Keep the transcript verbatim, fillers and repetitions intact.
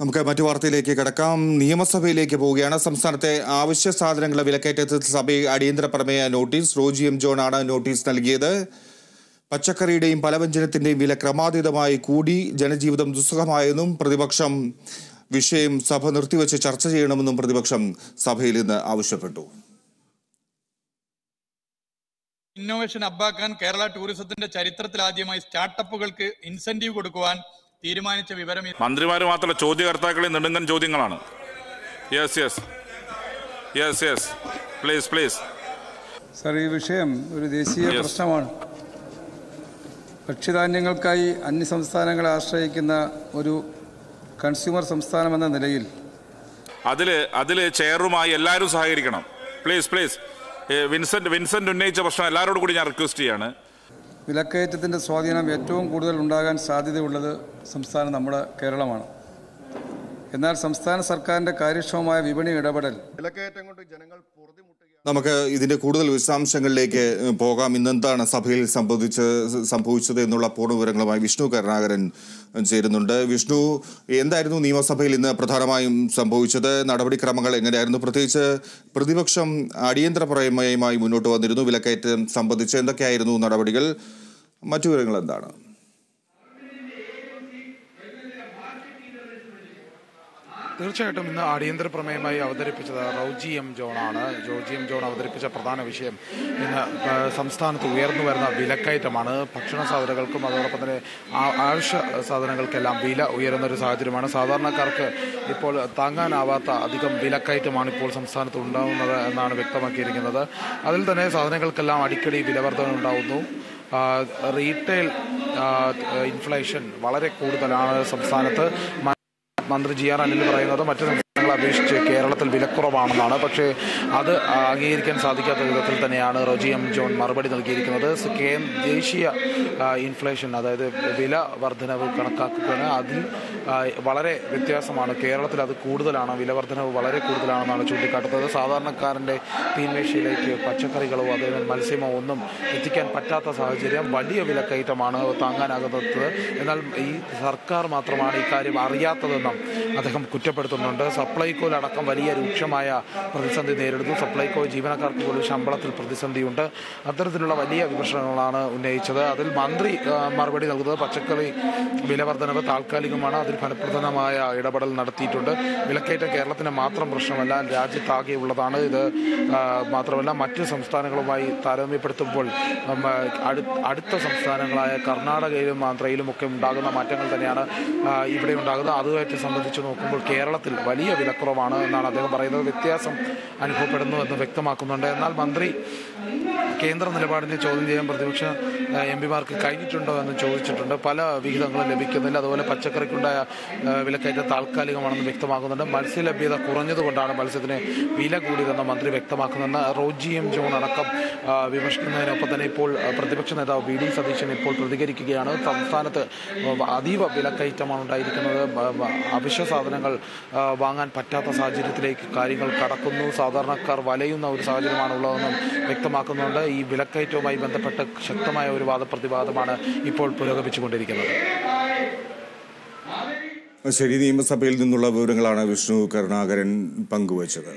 നമുക്ക് മറ്റു വാർത്തയിലേക്ക് കടക്കാം. നിയമസഭയിലേക്ക് പോവുകയാണ്. സംസ്ഥാനത്തെ അവശ്യ സാധനങ്ങളുടെ വിലക്കയറ്റത്തിൽ സഭയിൽ അടിയന്തര പ്രമേയ നോട്ടീസ്. റോജി എം ജോൺ ആണ് നോട്ടീസ് നൽകിയത്. പച്ചക്കറിയുടെയും പലവ്യഞ്ജനത്തിന്റെയും വില ക്രമാതീതമായി കൂടി, ജനജീവിതം ദുസ്സഹമായെന്നും പ്രതിപക്ഷം വിഷയം സഭ നിർത്തിവെച്ച് ചർച്ച ചെയ്യണമെന്നും പ്രതിപക്ഷം സഭയിൽ ഇന്ന് ആവശ്യപ്പെട്ടു. ഇന്നോവേഷൻ അബ്ബാക്കാൻ കേരള ടൂറിസത്തിന്റെ ചരിത്രത്തിൽ ആദ്യമായി സ്റ്റാർട്ടപ്പുകൾക്ക് ഇൻസെന്റീവ് കൊടുക്കുവാൻ തീരുമാനിച്ച വിവരം മന്ത്രിമാർ മാത്രമല്ല, ചോദ്യകർത്താക്കളിൽ നെടുങ്കൻ ചോദ്യങ്ങളാണ്. Yes yes yes yes please please sir, ഈ വിഷയം ഒരു ദേശീയ പ്രശ്നമാണ്. ഭക്ഷ്യധാന്യങ്ങൾക്കായി അന്യ സംസ്ഥാനങ്ങളെ ആശ്രയിക്കുന്ന ഒരു കൺസ്യൂമർ സംസ്ഥാനം എന്ന നിലയിൽ അതിൽ അതിൽ ചെയറുമായി എല്ലാവരും സഹകരിക്കണം. പ്ലീസ് പ്ലീസ് വിൻസെന്റ് വിൻസെന്റ് ഉന്നയിച്ച പ്രശ്നം എല്ലാവരോടും കൂടി ഞാൻ റിക്വസ്റ്റ് ചെയ്യാണ്. വിലക്കയറ്റത്തിൻ്റെ സ്വാധീനം ഏറ്റവും കൂടുതൽ ഉണ്ടാകാൻ സാധ്യതയുള്ളത് സംസ്ഥാനം നമ്മുടെ കേരളമാണ്. എന്നാൽ സംസ്ഥാന സർക്കാരിൻ്റെ കാര്യക്ഷമമായ വിപണി ഇടപെടൽ വിലക്കയറ്റം കൊണ്ട് ജനങ്ങൾ നമുക്ക് ഇതിന്റെ കൂടുതൽ വിശദാംശങ്ങളിലേക്ക് പോകാം. ഇന്നെന്താണ് സഭയിൽ സംബന്ധിച്ച് സംഭവിച്ചത് എന്നുള്ള പൂർണ്ണ വിവരങ്ങളുമായി വിഷ്ണു കരുണാകരൻ ചേരുന്നുണ്ട്. വിഷ്ണു, എന്തായിരുന്നു നിയമസഭയിൽ ഇന്ന് പ്രധാനമായും സംഭവിച്ചത്? നടപടിക്രമങ്ങൾ എങ്ങനെയായിരുന്നു? പ്രത്യേകിച്ച് പ്രതിപക്ഷം അടിയന്തര പ്രമേയമായി മുന്നോട്ട് വന്നിരുന്നു. വിലക്കയറ്റം സംബന്ധിച്ച് എന്തൊക്കെയായിരുന്നു നടപടികൾ? മറ്റു വിവരങ്ങൾ എന്താണ്? തീർച്ചയായിട്ടും ഇന്ന് അടിയന്തര പ്രമേയമായി അവതരിപ്പിച്ചത് റോജി എം ജോണാണ്. റോജി എം ജോൺ അവതരിപ്പിച്ച പ്രധാന വിഷയം ഇന്ന് സംസ്ഥാനത്ത് ഉയർന്നു വരുന്ന വിലക്കയറ്റമാണ്. ഭക്ഷണ സാധനങ്ങൾക്കും അതോടൊപ്പം തന്നെ ആവശ്യ സാധനങ്ങൾക്കെല്ലാം വില ഉയരുന്ന ഒരു സാഹചര്യമാണ്. സാധാരണക്കാർക്ക് ഇപ്പോൾ താങ്ങാനാവാത്ത അധികം വിലക്കയറ്റമാണ് ഇപ്പോൾ സംസ്ഥാനത്ത് ഉണ്ടാകുന്നത് എന്നാണ് വ്യക്തമാക്കിയിരിക്കുന്നത്. അതിൽ തന്നെ സാധനങ്ങൾക്കെല്ലാം അടിക്കടി വിലവർധന ഉണ്ടാകുന്നു. റീറ്റെയിൽ ഇൻഫ്ലേഷൻ വളരെ കൂടുതലാണ് സംസ്ഥാനത്ത്. മന്ത്രി ജി ആർ അനിൽ പറയുന്നത് മറ്റു സംസ്ഥാനങ്ങളെ അപേക്ഷിച്ച് കേരളത്തിൽ വിലക്കുറവാണെന്നാണ്. പക്ഷേ അത് അംഗീകരിക്കാൻ സാധിക്കാത്ത വിധത്തിൽ തന്നെയാണ് റോജി എം ജോൺ മറുപടി നൽകിയിരിക്കുന്നത്. ദേശീയ ഇൻഫ്ലേഷൻ, അതായത് വില വർധനവ് കണക്കാക്കുകയാണ്. അതിൽ വളരെ വ്യത്യാസമാണ്. കേരളത്തിൽ അത് കൂടുതലാണ്, വില വർധനവ് വളരെ കൂടുതലാണെന്നാണ് ചൂണ്ടിക്കാട്ടുന്നത്. സാധാരണക്കാരൻ്റെ തീന്മേശയിലേക്ക് പച്ചക്കറികളോ അതേപോലെ മത്സ്യമോ ഒന്നും എത്തിക്കാൻ പറ്റാത്ത സാഹചര്യം, വലിയ വിലക്കയറ്റമാണ് താങ്ങാനാകുന്നത്. എന്നാൽ ഈ സർക്കാർ മാത്രമാണ് ഇക്കാര്യം അറിയാത്തതെന്നും അദ്ദേഹം കുറ്റപ്പെടുത്തുന്നുണ്ട്. സപ്ലൈകോയിലടക്കം വലിയ രൂക്ഷമായ പ്രതിസന്ധി നേരിടുന്നു. സപ്ലൈകോ ജീവനക്കാർക്ക് പോലും ശമ്പളത്തിൽ പ്രതിസന്ധിയുണ്ട്. അത്തരത്തിലുള്ള വലിയ വിമർശനങ്ങളാണ് ഉന്നയിച്ചത്. അതിൽ മന്ത്രി മറുപടി നൽകുന്നത് പച്ചക്കറി വിലവർധനവ് താൽക്കാലികമാണ്, അതിൽ ഫലപ്രദമായ ഇടപെടൽ നടത്തിയിട്ടുണ്ട്. വിലക്കയറ്റം കേരളത്തിന് മാത്രം പ്രശ്നമല്ല, രാജ്യത്താകെയുള്ളതാണ്. ഇത് മാത്രമല്ല മറ്റ് സംസ്ഥാനങ്ങളുമായി താരതമ്യപ്പെടുത്തുമ്പോൾ അടുത്ത സംസ്ഥാനങ്ങളായ കർണാടകയിലും ആന്ധ്രയിലും ഒക്കെ ഉണ്ടാകുന്ന മാറ്റങ്ങൾ തന്നെയാണ് ഇവിടെ ഉണ്ടാകുന്നത്. അതുമായിട്ട് സംബന്ധിച്ച് നോക്കുമ്പോൾ കേരളത്തിൽ വലിയ വിലക്കുറവാണ് എന്നാണ് അദ്ദേഹം പറയുന്നത്. വ്യത്യാസം അനുഭവപ്പെടുന്നു എന്ന് വ്യക്തമാക്കുന്നുണ്ട്. എന്നാൽ മന്ത്രി കേന്ദ്ര നിലപാടിനെ ചോദ്യം ചെയ്യാൻ പ്രതിപക്ഷ എം പിമാർക്ക് കഴിഞ്ഞിട്ടുണ്ടോ എന്ന് ചോദിച്ചിട്ടുണ്ട്. പല വിഹിതങ്ങളും ലഭിക്കുന്നില്ല. അതുപോലെ പച്ചക്കറിക്കുണ്ടായ വിലക്കയറ്റം താൽക്കാലികമാണെന്ന് വ്യക്തമാക്കുന്നുണ്ട്. മത്സ്യലഭ്യത കുറഞ്ഞതുകൊണ്ടാണ് മത്സ്യത്തിന് വില കൂടിയതെന്ന് മന്ത്രി വ്യക്തമാക്കുന്നുണ്ട്. റോജി എം ജോൺ അടക്കം വിമർശിക്കുന്നതിനൊപ്പം തന്നെ ഇപ്പോൾ പ്രതിപക്ഷ നേതാവ് വി ഡി സതീശൻ ഇപ്പോൾ പ്രതികരിക്കുകയാണ്. സംസ്ഥാനത്ത് അതീവ വിലക്കയറ്റമാണ് ഉണ്ടായിരിക്കുന്നത്. അവശ്യ സാധനങ്ങൾ വാങ്ങാൻ പറ്റാത്ത സാഹചര്യത്തിലേക്ക് കാര്യങ്ങൾ കടക്കുന്നു. സാധാരണക്കാർ വലയുന്ന ഒരു സാഹചര്യമാണുള്ളതെന്നും വ്യക്തമാക്കുന്നുണ്ട്. ഈ വിലക്കയറ്റവുമായി ബന്ധപ്പെട്ട് ശക്തമായ ഒരു വാദപ്രതിവാദമാണ് ഇപ്പോൾ പുരോഗമിച്ചുകൊണ്ടിരിക്കുന്നത്. ശരി, നിയമസഭയിൽ നിന്നുള്ള വിവരങ്ങളാണ് വിഷ്ണു കരുണാകരൻ പങ്കുവച്ചത്.